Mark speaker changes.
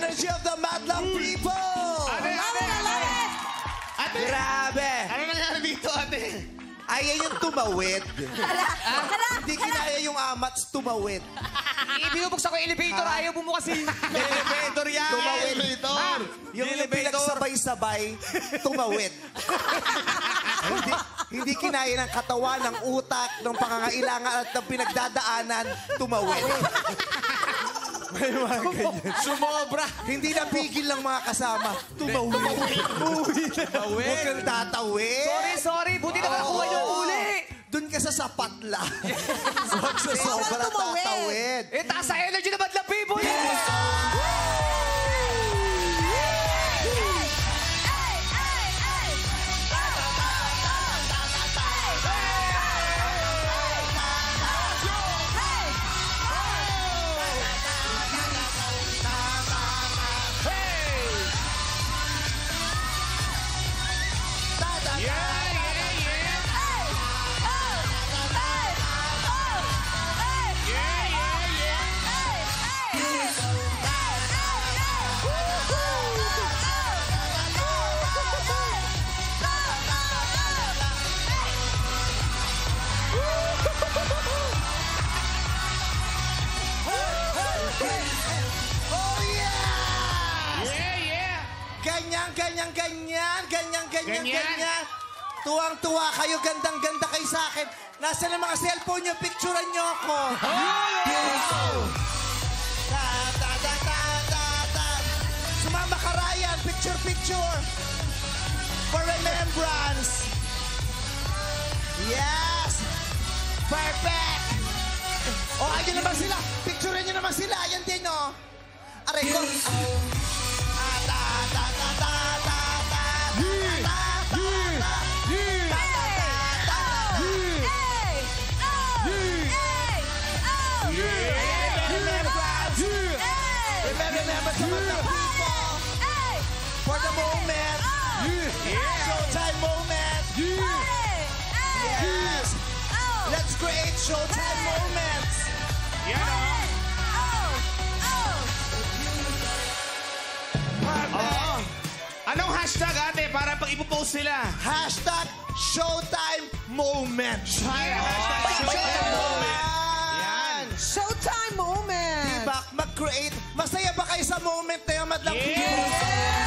Speaker 1: energy of the Madlang people!
Speaker 2: Ate!
Speaker 1: Grabe!
Speaker 2: Ano nangyari dito, ate?
Speaker 1: Ayaw yung tumawid. Hindi kinaya yung amats tumawid.
Speaker 3: Binubuksan ko yung elevator, ayaw bumukas yung elevator yan.
Speaker 1: Tumawid. Yung pinagsabay-sabay, tumawid. hindi kinaya ng katawan, ng utak, ng pangangailangan at ng pinagdadaanan, tumawid. May mga ganyan.
Speaker 3: Sumobra.
Speaker 1: Hindi napigil ng mga kasama. Tumawid. Huwag kang tatawid.
Speaker 3: Sorry. Buti nakakuha yung uli.
Speaker 1: Doon ka sa sapat lang. Huwag sa sobra tatawid.
Speaker 3: Taas sa energy naman lang, people.
Speaker 1: Ganyan. Tuwang-tuwa kayo, gandang-ganda kayo sa akin. Nasaan ang mga cellphone nyo? Picturean nyo ako. Sumama ka, Ryan. Picture. For remembrance. Yes. Perfect. Ayun naman sila. Picturean nyo naman sila. Ayan din, oh. Aray ko. Remember some of the people for the moment. Showtime moment. Yes. Let's create showtime moments.
Speaker 2: Anong hashtag, ate, para pag ipopost sila?
Speaker 1: Hashtag showtime moment.
Speaker 2: Showtime moment.
Speaker 4: Showtime moment!
Speaker 1: Diba? Mag-create. Masaya ba kayo sa moment na yung Madlang
Speaker 2: Yeah!